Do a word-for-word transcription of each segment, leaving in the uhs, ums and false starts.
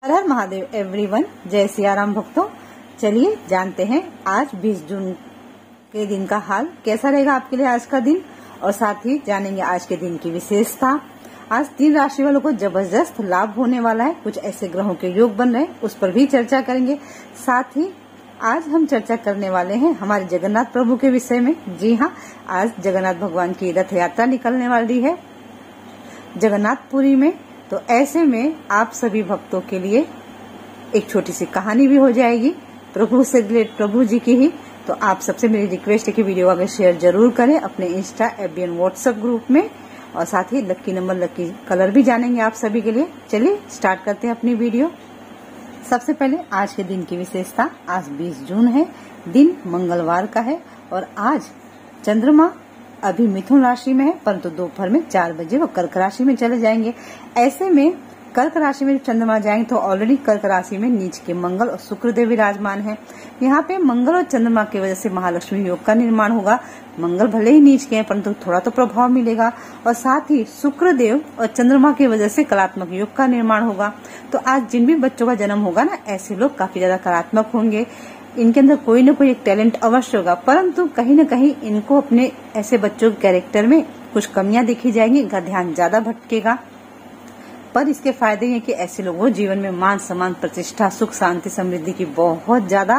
हर हर Mahadev everyone, जय सियाराम भक्तों। चलिए जानते हैं आज बीस जून के दिन का हाल कैसा रहेगा आपके लिए आज का दिन, और साथ ही जानेंगे आज के दिन की विशेषता। आज तीन राशि वालों को जबरदस्त लाभ होने वाला है, कुछ ऐसे ग्रहों के योग बन रहे हैं उस पर भी चर्चा करेंगे। साथ ही आज हम चर्चा करने वाले हैं हमारे जगन्नाथ प्रभु के विषय में। जी हाँ, आज जगन्नाथ भगवान की रथ यात्रा निकलने वाली है जगन्नाथपुरी में। तो ऐसे में आप सभी भक्तों के लिए एक छोटी सी कहानी भी हो जाएगी प्रभु से रिलेटेड, प्रभु जी की ही। तो आप सबसे मेरी रिक्वेस्ट है कि वीडियो आगे शेयर जरूर करें अपने insta, F B and, WhatsApp group में, और साथ ही लक्की नंबर, लक्की कलर भी जानेंगे आप सभी के लिए। चलिए स्टार्ट करते हैं अपनी वीडियो। सबसे पहले आज के दिन की विशेषता। आज बीस जून है, दिन मंगलवार का है, और आज चंद्रमा अभी मिथुन राशि में है, परंतु दोपहर में चार बजे वो कर्क राशि में चले जाएंगे। ऐसे में कर्क राशि में चंद्रमा जाएंगे तो ऑलरेडी कर्क राशि में नीच के मंगल और शुक्रदेव विराजमान है। यहाँ पे मंगल और चंद्रमा की वजह से महालक्ष्मी योग का निर्माण होगा। मंगल भले ही नीच के हैं परंतु थोड़ा तो प्रभाव मिलेगा, और साथ ही शुक्रदेव और चंद्रमा की वजह से कलात्मक योग का निर्माण होगा। तो आज जिन भी बच्चों का जन्म होगा ना, ऐसे लोग काफी ज्यादा कलात्मक होंगे। इनके अंदर कोई न कोई एक टैलेंट अवश्य होगा, परंतु कहीं न कहीं इनको अपने ऐसे बच्चों के कैरेक्टर में कुछ कमियां देखी जाएंगी, इनका ध्यान ज्यादा भटकेगा। पर इसके फायदे हैं कि ऐसे लोगों को जीवन में मान सम्मान, प्रतिष्ठा, सुख, शांति, समृद्धि की बहुत ज्यादा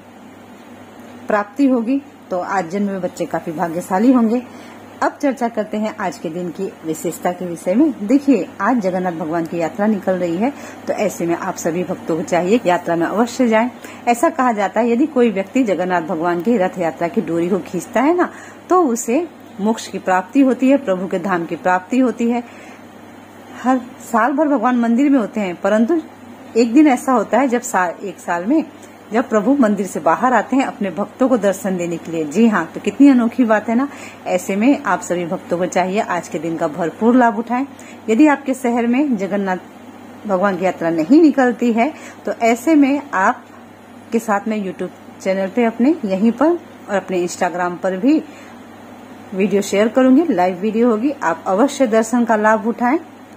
प्राप्ति होगी। तो आज जन्म में बच्चे काफी भाग्यशाली होंगे। अब चर्चा करते हैं आज के दिन की विशेषता के विषय में। देखिए, आज जगन्नाथ भगवान की यात्रा निकल रही है, तो ऐसे में आप सभी भक्तों को चाहिए यात्रा में अवश्य जाएं। ऐसा कहा जाता है यदि कोई व्यक्ति जगन्नाथ भगवान की रथ यात्रा की डोरी को खींचता है ना, तो उसे मोक्ष की प्राप्ति होती है, प्रभु के धाम की प्राप्ति होती है। हर साल भर भगवान मंदिर में होते हैं, परंतु एक दिन ऐसा होता है जब साल एक साल में जब प्रभु मंदिर से बाहर आते हैं अपने भक्तों को दर्शन देने के लिए। जी हाँ, तो कितनी अनोखी बात है ना। ऐसे में आप सभी भक्तों को चाहिए आज के दिन का भरपूर लाभ उठाएं। यदि आपके शहर में जगन्नाथ भगवान की यात्रा नहीं निकलती है, तो ऐसे में आप के साथ में यूट्यूब चैनल पे अपने यहीं पर और अपने इंस्टाग्राम पर भी वीडियो शेयर करूंगी, लाइव वीडियो होगी। आप अवश्य दर्शन का लाभ उठाएं।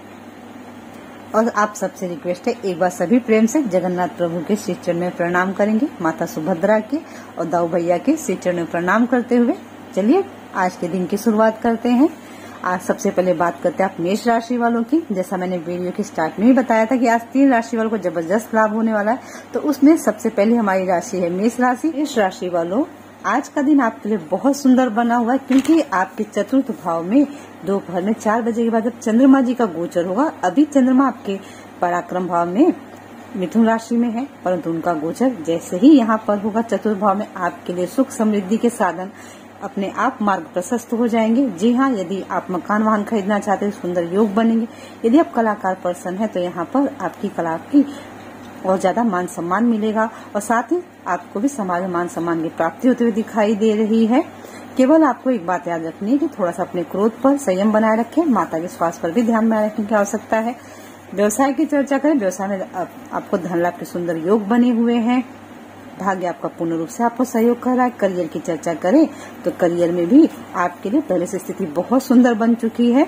और आप सबसे रिक्वेस्ट है, एक बार सभी प्रेम से जगन्नाथ प्रभु के श्री चरण में प्रणाम करेंगे, माता सुभद्रा के और दाऊ भैया के श्री चरण में प्रणाम करते हुए चलिए आज के दिन की शुरुआत करते हैं। आज सबसे पहले बात करते हैं आप मेष राशि वालों की। जैसा मैंने वीडियो के स्टार्ट में ही बताया था कि आज तीन राशि वालों को जबरदस्त लाभ होने वाला है, तो उसमें सबसे पहले हमारी राशि है मेष राशि। मेष राशि वालों, आज का दिन आपके लिए बहुत सुंदर बना हुआ है, क्योंकि आपके चतुर्थ भाव में दोपहर में चार बजे के बाद जब चंद्रमा जी का गोचर होगा, अभी चंद्रमा आपके पराक्रम भाव में मिथुन राशि में है, परंतु उनका गोचर जैसे ही यहाँ पर होगा चतुर्थ भाव में, आपके लिए सुख समृद्धि के साधन अपने आप मार्ग प्रशस्त हो जाएंगे। जी हाँ, यदि आप मकान वाहन खरीदना चाहते हैं, सुंदर योग बनेंगे। यदि आप कलाकार पर्सन है तो यहाँ पर आपकी कला की और ज्यादा मान सम्मान मिलेगा, और साथ ही आपको भी समाज में मान सम्मान की प्राप्ति होते हुए दिखाई दे रही है। केवल आपको एक बात याद रखनी है कि थोड़ा सा अपने क्रोध पर संयम बनाए रखें, माता के स्वास्थ्य पर भी ध्यान बनाए रखने की आवश्यकता है। व्यवसाय की चर्चा करें, व्यवसाय में आप, आपको धन लाभ के सुंदर योग बने हुए हैं। भाग्य आपका पूर्ण रूप से आपको सहयोग कर रहा है। करियर की चर्चा करें तो करियर में भी आपके लिए पहले से स्थिति बहुत सुंदर बन चुकी है।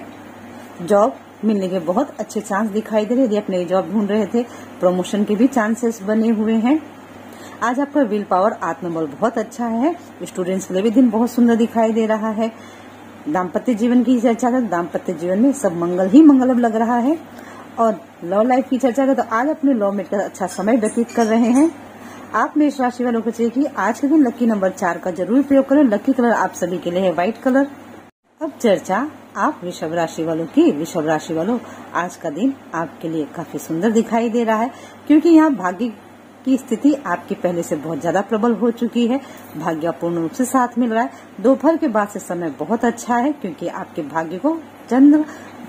जॉब मिलने के बहुत अच्छे चांस दिखाई दे रहे हैं। यदि आप नई जॉब ढूंढ रहे थे, प्रमोशन के भी चांसेस बने हुए हैं। आज आपका विल पावर, आत्मबल बहुत अच्छा है। स्टूडेंट्स के लिए भी दिन बहुत सुंदर दिखाई दे रहा है। दाम्पत्य जीवन की चर्चा करें, दाम्पत्य जीवन में सब मंगल ही मंगल अब लग रहा है। और लव लाइफ की चर्चा करें तो आज अपने लव मेट का अच्छा समय व्यतीत कर रहे हैं। आप मेष राशि वालों को चाहिए कि आज के दिन लकी नंबर चार का जरूर प्रयोग करें। लकी कलर आप सभी के लिए है व्हाइट कलर। अब चर्चा आप वृषभ राशि वालों की। वृषभ राशि वालों, आज का दिन आपके लिए काफी सुंदर दिखाई दे रहा है, क्योंकि यहाँ भाग्य की स्थिति आपकी पहले से बहुत ज्यादा प्रबल हो चुकी है। भाग्य पूर्ण रूप से साथ मिल रहा है। दोपहर के बाद से समय बहुत अच्छा है, क्योंकि आपके भाग्य को चंद्र,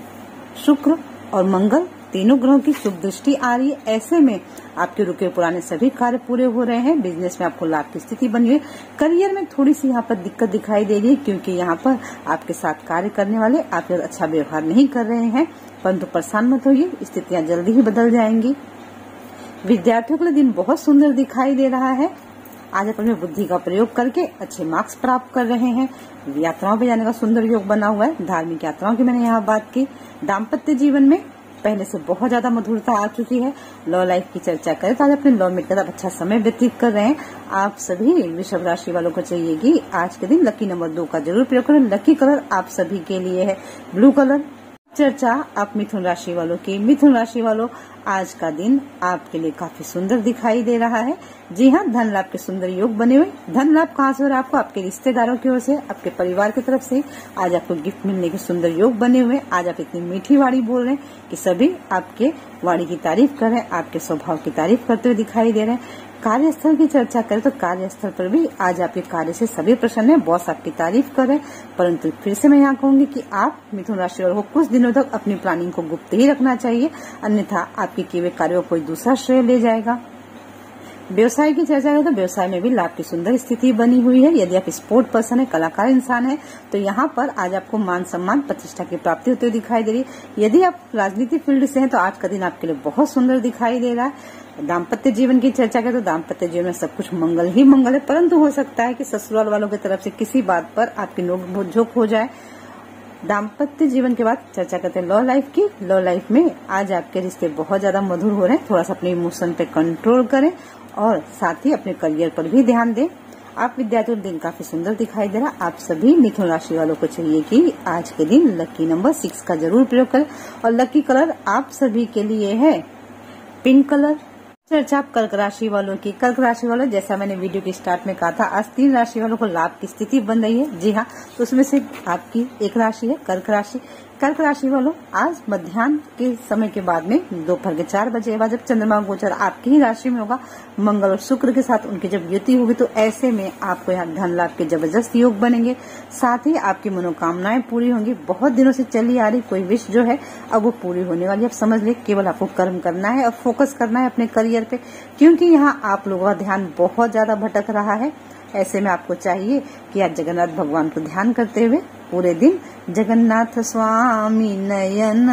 शुक्र और मंगल तीनों ग्रहों की शुभ दृष्टि आ रही है। ऐसे में आपके रुके पुराने सभी कार्य पूरे हो रहे हैं। बिजनेस में आपको लाभ की स्थिति बनी हुई। करियर में थोड़ी सी यहाँ पर दिक्कत दिखाई दे रही है, क्योंकि यहाँ पर आपके साथ कार्य करने वाले आपके साथ अच्छा व्यवहार नहीं कर रहे हैं, परंतु परेशान मत होइए, स्थितियां जल्दी ही बदल जाएंगी। विद्यार्थियों के लिए दिन बहुत सुंदर दिखाई दे रहा है। आज अपने बुद्धि का प्रयोग करके अच्छे मार्क्स प्राप्त कर रहे हैं। यात्राओं पे जाने का सुंदर योग बना हुआ है। धार्मिक यात्राओं की मैंने यहाँ बात की। दाम्पत्य जीवन में पहले से बहुत ज्यादा मधुरता आ चुकी है। लव लाइफ की चर्चा करें तो आज अपने लव मेट के साथ अच्छा समय व्यतीत कर रहे हैं। आप सभी वृषभ राशि वालों को चाहिए कि आज के दिन लकी नंबर दो का जरूर प्रयोग करें। लकी कलर आप सभी के लिए है ब्लू कलर। चर्चा आप मिथुन राशि वालों की। मिथुन राशि वालों, आज का दिन आपके लिए काफी सुंदर दिखाई दे रहा है। जी हाँ, धन लाभ के सुंदर योग बने हुए। धन लाभ कहाँ से हो रहा है आपको? आपके रिश्तेदारों की ओर से, आपके परिवार की तरफ से। आज आपको गिफ्ट मिलने के सुंदर योग बने हुए। आज आप इतनी मीठी वाणी बोल रहे हैं कि सभी आपके वाणी की तारीफ कर रहे हैं, आपके स्वभाव की तारीफ करते हुए दिखाई दे रहे हैं। कार्यस्थल की चर्चा करें तो कार्यस्थल पर भी आज आपके कार्य से सभी प्रसन्न है। बॉस आपकी तारीफ कर रहे हैं, परंतु फिर से मैं यहाँ कहूंगी कि आप मिथुन राशि वालों को कुछ दिनों तक अपनी प्लानिंग को गुप्त ही रखना चाहिए, अन्यथा आपके किए हुए कार्यों को कोई दूसरा श्रेय ले जाएगा। व्यवसाय की चर्चा करें तो व्यवसाय में भी लाभ की सुंदर स्थिति बनी हुई है। यदि आप स्पोर्ट पर्सन है, कलाकार इंसान है, तो यहाँ पर आज आपको मान सम्मान प्रतिष्ठा की प्राप्ति होती हुई दिखाई दे रही है। यदि आप राजनीतिक फील्ड से हैं तो आज का दिन आपके लिए बहुत सुंदर दिखाई दे रहा है। दाम्पत्य जीवन की चर्चा करें तो दाम्पत्य जीवन में सब कुछ मंगल ही मंगल है, परंतु हो सकता है कि ससुराल वालों की तरफ से किसी बात पर आपकी नोक झोंक हो जाए। दाम्पत्य जीवन के बाद चर्चा करते हैं लव लाइफ की। लव लाइफ में आज आपके रिश्ते बहुत ज्यादा मधुर हो रहे हैं। थोड़ा सा अपने इमोशन पे कंट्रोल करें और साथ ही अपने करियर पर भी ध्यान दें। आप विद्यार्थियों का दिन काफी सुंदर दिखाई दे रहा है। आप सभी मिथुन राशि वालों को चाहिए कि आज के दिन लकी नंबर सिक्स का जरूर प्रयोग करें और लकी कलर आप सभी के लिए है पिंक कलर। चर्चा आप कर्क राशि वालों की। कर्क राशि वालों, जैसा मैंने वीडियो के स्टार्ट में कहा था, आज तीन राशि वालों को लाभ की स्थिति बन रही है। जी हाँ, तो उसमें से आपकी एक राशि है कर्क राशि। कर्क राशि वालों, आज मध्याह्न के समय के बाद में दोपहर के चार बजे के बाद जब चंद्रमा गोचर आपकी ही राशि में होगा, मंगल और शुक्र के साथ उनकी जब युति होगी, तो ऐसे में आपको यहाँ धन लाभ के जबरदस्त योग बनेंगे। साथ ही आपकी मनोकामनाएं पूरी होंगी। बहुत दिनों से चली आ रही कोई विश जो है अब वो पूरी होने वाली है। अब समझ ले, केवल आपको कर्म करना है और फोकस करना है अपने करियर पे, क्योंकि यहाँ आप लोगों का ध्यान बहुत ज्यादा भटक रहा है। ऐसे में आपको चाहिए कि आज जगन्नाथ भगवान को ध्यान करते हुए पूरे दिन जगन्नाथ स्वामी नयन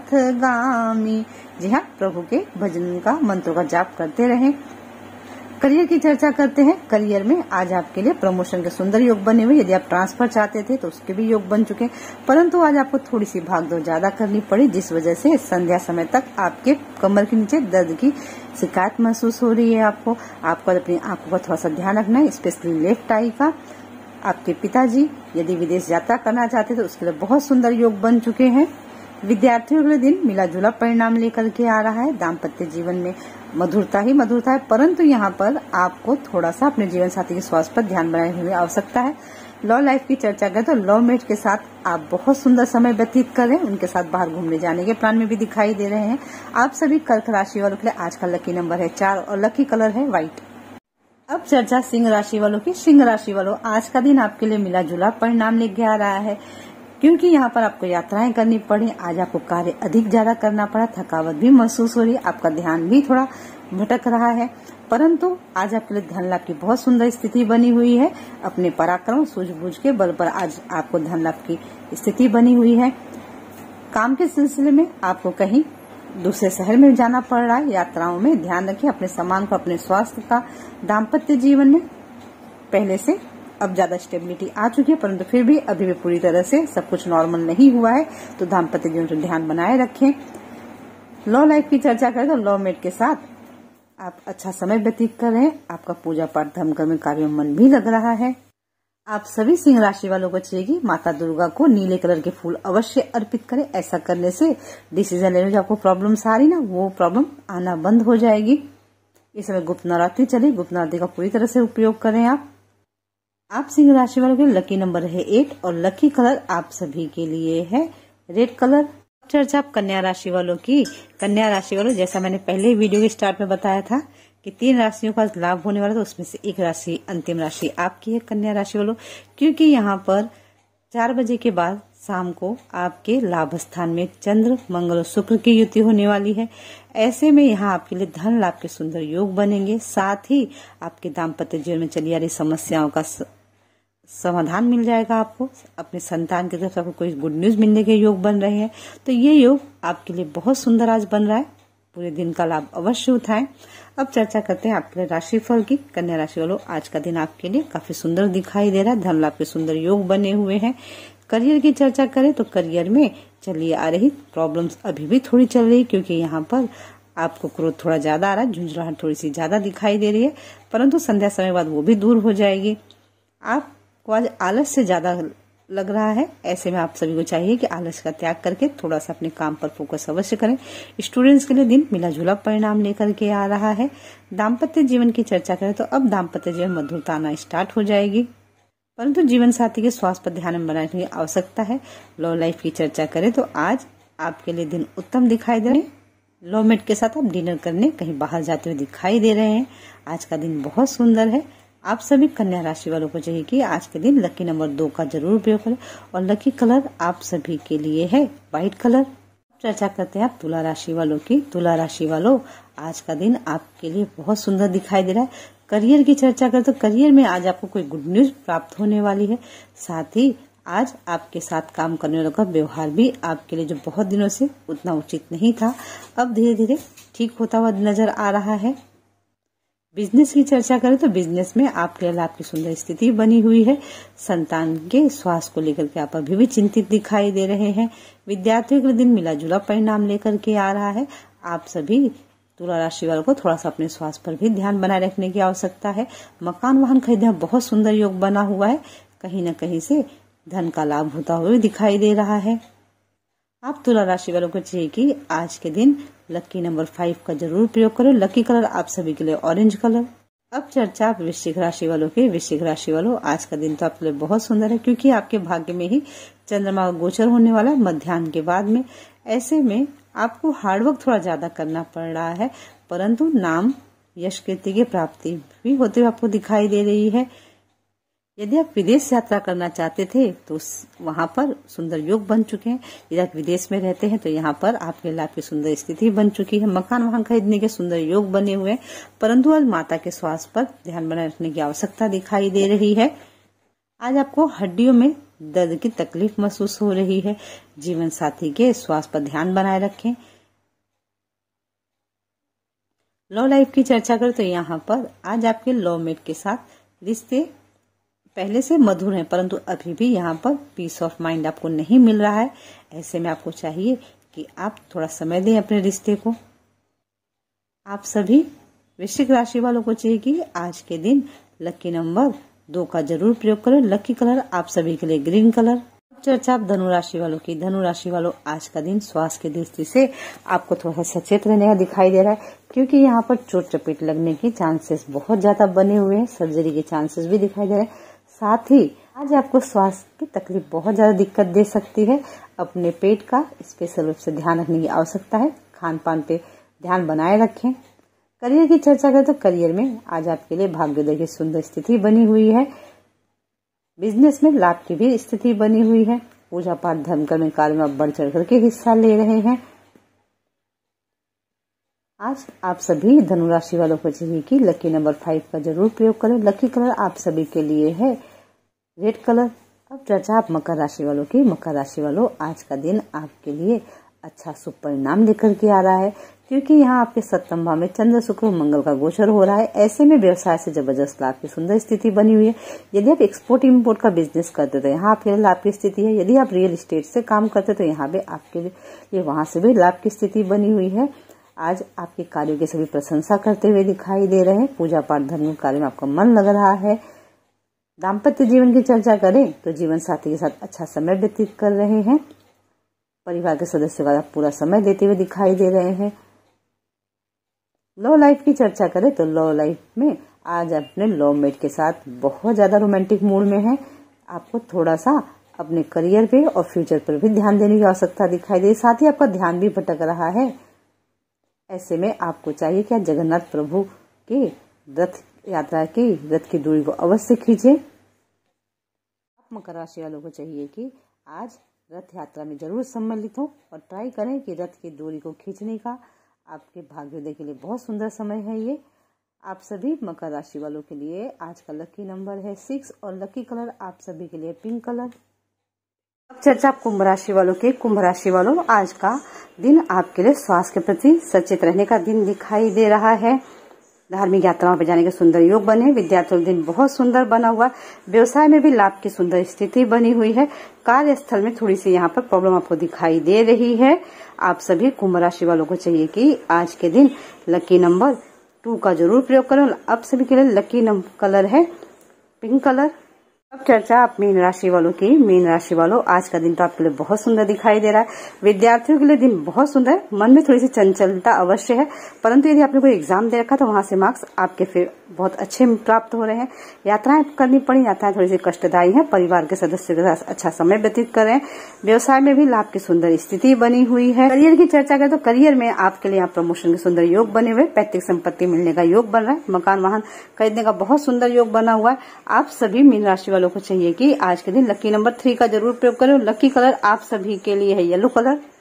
पथगामी, जी हाँ, प्रभु के भजन का मंत्रों का जाप करते रहें। करियर की चर्चा करते हैं। करियर में आज आपके लिए प्रमोशन के सुंदर योग बने हुए। यदि आप ट्रांसफर चाहते थे तो उसके भी योग बन चुके हैं, परंतु आज आपको थोड़ी सी भागदौड़ ज्यादा करनी पड़ी, जिस वजह से संध्या समय तक आपके कमर के नीचे दर्द की शिकायत महसूस हो रही है। आपको आपको अपनी आंखों का थोड़ा सा ध्यान रखना है, स्पेशली लेफ्ट आई का। आपके पिताजी यदि विदेश यात्रा करना चाहते तो उसके लिए बहुत सुंदर योग बन चुके हैं। विद्यार्थियों के दिन मिला जुला परिणाम लेकर के आ रहा है। दाम्पत्य जीवन में मधुरता ही मधुरता है, परंतु यहाँ पर आपको थोड़ा सा अपने जीवन साथी के स्वास्थ्य पर ध्यान बनाने की आवश्यकता है। लव लाइफ की चर्चा करें तो लव मेट के साथ आप बहुत सुंदर समय व्यतीत कर रहे हैं। उनके साथ बाहर घूमने जाने के प्लान में भी दिखाई दे रहे हैं। आप सभी कर्क राशि वालों के लिए आज का लकी नंबर है चार और लकी कलर है व्हाइट। अब चर्चा सिंह राशि वालों की। सिंह राशि वालों, आज का दिन आपके लिए मिला जुला परिणाम लेके आ रहा है, क्योंकि यहाँ पर आपको यात्राएं करनी पड़ी। आज आपको कार्य अधिक ज्यादा करना पड़ा, थकावट भी महसूस हो रही है, आपका ध्यान भी थोड़ा भटक रहा है, परंतु आज आपके लिए धन लाभ की बहुत सुंदर स्थिति बनी हुई है। अपने पराक्रम सूझबूझ के बल पर आज आपको धन लाभ की स्थिति बनी हुई है। काम के सिलसिले में आपको कहीं दूसरे शहर में जाना पड़ रहा है। यात्राओं में ध्यान रखें अपने सामान को, अपने स्वास्थ्य का। दाम्पत्य जीवन में पहले से अब ज्यादा स्टेबिलिटी आ चुकी है, परंतु फिर भी अभी भी पूरी तरह से सब कुछ नॉर्मल नहीं हुआ है, तो दाम्पत्य जीवन पर ध्यान बनाए रखें। लव लाइफ की चर्चा करें तो लव मेट के साथ आप अच्छा समय व्यतीत कर रहे हैं। आपका पूजा पाठ धर्म कर्म कार्य में मन भी लग रहा है। आप सभी सिंह राशि वालों को चाहिए कि माता दुर्गा को नीले कलर के फूल अवश्य अर्पित करें। ऐसा करने से डिसीजन लेने में जो आपको प्रॉब्लम्स आ रही ना, वो प्रॉब्लम आना बंद हो जाएगी। इस समय गुप्त नवरात्रि चले, गुप्त नवरात्रि का पूरी तरह से उपयोग करें। आप आप सिंह राशि वालों के लकी नंबर है एट और लकी कलर आप सभी के लिए है रेड कलर। चर्चा आप कन्या राशि वालों की। कन्या राशि वालों, जैसा मैंने पहले वीडियो के स्टार्ट में बताया था कि तीन राशियों का लाभ होने वाला था, उसमें से एक राशि अंतिम राशि आपकी है कन्या राशि वालों, क्योंकि यहाँ पर चार बजे के बाद शाम को आपके लाभ स्थान में चंद्र मंगल और शुक्र की युति होने वाली है। ऐसे में यहाँ आपके लिए धन लाभ के सुंदर योग बनेंगे। साथ ही आपके दाम्पत्य जीवन में चली आ रही समस्याओं का समाधान मिल जाएगा। आपको अपने संतान की तरफ से आपको कोई गुड न्यूज मिलने के योग बन रहे हैं, तो ये योग आपके लिए बहुत सुंदर आज बन रहा है। पूरे दिन का लाभ अवश्य उठाएं। अब चर्चा करते हैं आपके राशिफल की। कन्या राशि वालों, आज का दिन आपके लिए काफी सुंदर दिखाई दे रहा है। धन लाभ के सुंदर योग बने हुए हैं। करियर की चर्चा करें तो करियर में चलिए आ रही प्रॉब्लम्स अभी भी थोड़ी चल रही, क्योंकि यहाँ पर आपको क्रोध थोड़ा ज्यादा आ रहा है, झुंझलाहट थोड़ी सी ज्यादा दिखाई दे रही है, परंतु संध्या समय बाद वो भी दूर हो जाएगी। आपको आज आलस से ज्यादा लग रहा है, ऐसे में आप सभी को चाहिए कि आलस का त्याग करके थोड़ा सा अपने काम पर फोकस अवश्य करें। स्टूडेंट्स के लिए दिन मिला जुला परिणाम लेकर के आ रहा है। दाम्पत्य जीवन की चर्चा करें तो अब दाम्पत्य जीवन मधुरता आना स्टार्ट हो जाएगी, परंतु जीवन साथी के स्वास्थ्य पर ध्यान बनाने की आवश्यकता है। लव लाइफ की चर्चा करें तो आज आपके लिए दिन उत्तम दिखाई दे रहे हैं। लवमेट के साथ आप डिनर करने कहीं बाहर जाते हुए दिखाई दे रहे हैं। आज का दिन बहुत सुंदर है। आप सभी कन्या राशि वालों को चाहिए कि आज के दिन लकी नंबर दो का जरूर उपयोग करें और लकी कलर आप सभी के लिए है व्हाइट कलर। चर्चा करते हैं आप तुला राशि वालों की। तुला राशि वालों, आज का दिन आपके लिए बहुत सुंदर दिखाई दे रहा है। करियर की चर्चा करें तो करियर में आज आपको कोई गुड न्यूज प्राप्त होने वाली है। साथ ही आज आपके साथ काम करने वालों का व्यवहार भी आपके लिए जो बहुत दिनों से उतना उचित नहीं था, अब धीरे धीरे ठीक होता हुआ नजर आ रहा है। बिजनेस की चर्चा करें तो बिजनेस में आपके लिए लाभ की सुंदर स्थिति बनी हुई है। संतान के स्वास्थ्य को लेकर के आप अभी भी चिंतित दिखाई दे रहे हैं। विद्यार्थियों के दिन मिला जुला परिणाम लेकर के आ रहा है। आप सभी तुला राशि वालों को थोड़ा सा अपने स्वास्थ्य पर भी ध्यान बनाए रखने की आवश्यकता है। मकान वाहन खरीदने बहुत सुंदर योग बना हुआ है। कहीं न कहीं से धन का लाभ होता हुआ दिखाई दे रहा है। आप तुला राशि वालों को चाहिए कि आज के दिन लकी नंबर फाइव का जरूर प्रयोग करें। लकी कलर आप सभी के लिए ऑरेंज कलर। अब चर्चा आप वृश्चिक राशि वालों की। वृश्चिक राशि वालों, आज का दिन तो आपके लिए बहुत सुंदर है, क्योंकि आपके भाग्य में ही चंद्रमा का गोचर होने वाला है मध्याह्न के बाद में। ऐसे में आपको हार्डवर्क थोड़ा ज्यादा करना पड़ रहा है, परंतु नाम यश कीर्ति की प्राप्ति भी होते हुए आपको दिखाई दे रही है। यदि आप विदेश यात्रा करना चाहते थे तो वहां पर सुंदर योग बन चुके हैं। यदि आप विदेश में रहते हैं तो यहाँ पर आपके लाभ की सुंदर स्थिति बन चुकी है। मकान वाहन खरीदने के सुंदर योग बने हुए हैं, परंतु आज माता के स्वास्थ्य पर ध्यान बनाए रखने की आवश्यकता दिखाई दे रही है। आज आपको हड्डियों में दर्द की तकलीफ महसूस हो रही है। जीवन साथी के स्वास्थ्य पर ध्यान बनाए रखें। लव लाइफ की चर्चा करें तो यहाँ पर आज आपके लव मेट के साथ रिश्ते पहले से मधुर हैं, परंतु अभी भी यहाँ पर पीस ऑफ माइंड आपको नहीं मिल रहा है। ऐसे में आपको चाहिए कि आप थोड़ा समय दें अपने रिश्ते को। आप सभी वृश्चिक राशि वालों को चाहिए कि आज के दिन लकी नंबर दो का जरूर प्रयोग करें। लकी कलर आप सभी के लिए ग्रीन कलर। चर्चा आप धनु राशि वालों की। धनु राशि वालों, आज का दिन स्वास्थ्य की दृष्टि से आपको थोड़ा सचेत रहने का दिखाई दे रहा है, क्योंकि यहाँ पर चोट चपेट लगने के चांसेस बहुत ज्यादा बने हुए हैं। सर्जरी के चांसेस भी दिखाई दे रहे हैं। साथ ही आज आपको स्वास्थ्य की तकलीफ बहुत ज्यादा दिक्कत दे सकती है। अपने पेट का स्पेशल रूप से ध्यान रखने की आवश्यकता है। खान पान पे ध्यान बनाए रखें। करियर की चर्चा करें तो करियर में आज आपके लिए भाग्योदय की सुंदर स्थिति बनी हुई है। बिजनेस में लाभ की भी स्थिति बनी हुई है। पूजा पाठ धर्म कर्म कार्य में आप बढ़ चढ़ करके हिस्सा ले रहे हैं। आज आप सभी धनु राशि वालों को चाहिए कि लकी नंबर फाइव का जरूर प्रयोग करें। लकी कलर आप सभी के लिए है रेड कलर। अब चर्चा आप मकर राशि वालों की। मकर राशि वालों, आज का दिन आपके लिए अच्छा शुभ परिणाम लेकर के आ रहा है, क्योंकि यहाँ आपके सप्तम भाव में चंद्र शुक्र मंगल का गोचर हो रहा है। ऐसे में व्यवसाय से जबरदस्त लाभ की सुंदर स्थिति बनी हुई है। यदि आप एक्सपोर्ट इम्पोर्ट का बिजनेस करते तो यहाँ आपके लिए लाभ की स्थिति है। यदि आप रियल एस्टेट से काम करते तो यहाँ पे आपके लिए वहां से भी लाभ की स्थिति बनी हुई है। आज आपके कार्यों की सभी प्रशंसा करते हुए दिखाई दे रहे हैं। पूजा पाठ धर्म कार्य में आपका मन लग रहा है। दाम्पत्य जीवन की चर्चा करें तो जीवन साथी के साथ अच्छा समय व्यतीत कर रहे हैं। परिवार के सदस्यों का आप पूरा समय देते हुए दिखाई दे रहे हैं। लव लाइफ की चर्चा करें तो लव लाइफ में आज अपने लव मेट के साथ बहुत ज्यादा रोमांटिक मूड में है। आपको थोड़ा सा अपने करियर पे और फ्यूचर पर भी ध्यान देने की आवश्यकता दिखाई दे। साथ ही आपका ध्यान भी भटक रहा है। ऐसे में आपको चाहिए कि आज जगन्नाथ प्रभु के रथ यात्रा की रथ की दूरी को अवश्य खींचे। आप मकर राशि वालों को चाहिए कि आज रथ यात्रा में जरूर सम्मिलित हो और ट्राई करें कि रथ की दूरी को खींचने का। आपके भाग्योदय के लिए बहुत सुंदर समय है ये। आप सभी मकर राशि वालों के लिए आज का लकी नंबर है सिक्स और लकी कलर आप सभी के लिए पिंक कलर। अब चर्चा कुंभ राशि वालों के। कुंभ राशि वालों, आज का दिन आपके लिए स्वास्थ्य के प्रति सचेत रहने का दिन दिखाई दे रहा है। धार्मिक यात्राओं पर जाने के सुंदर योग बने। विद्यार्थियों का दिन बहुत सुंदर बना हुआ। व्यवसाय में भी लाभ की सुंदर स्थिति बनी हुई है। कार्यस्थल में थोड़ी सी यहाँ पर प्रॉब्लम आपको दिखाई दे रही है। आप सभी कुंभ राशि वालों को चाहिए कि आज के दिन लकी नंबर टू का जरूर प्रयोग करें। आप सभी के लिए लकी कलर है पिंक कलर। अब चर्चा आप मीन राशि वालों की। मीन राशि वालों, आज का दिन तो आपके लिए बहुत सुंदर दिखाई दे रहा है। विद्यार्थियों के लिए दिन बहुत सुंदर। मन में थोड़ी सी चंचलता अवश्य है, परंतु यदि आपने कोई एग्जाम दे रखा तो वहां से मार्क्स आपके फिर बहुत अच्छे प्राप्त हो रहे हैं। यात्राएं करनी पड़ी, यात्राएं थोड़ी सी कष्टदायी है। परिवार के सदस्यों के साथ अच्छा समय व्यतीत कर रहे हैं। व्यवसाय में भी लाभ की सुंदर स्थिति बनी हुई है। करियर की चर्चा करें तो करियर में आपके लिए यहाँ प्रमोशन के सुंदर योग बने हुए। पैतृक संपत्ति मिलने का योग बन रहा है। मकान वाहन खरीदने का बहुत सुंदर योग बना हुआ है। आप सभी मीन राशि वालों को चाहिए कि आज के दिन लकी नंबर थ्री का जरूर प्रयोग करें। लकी कलर आप सभी के लिए है येलो कलर।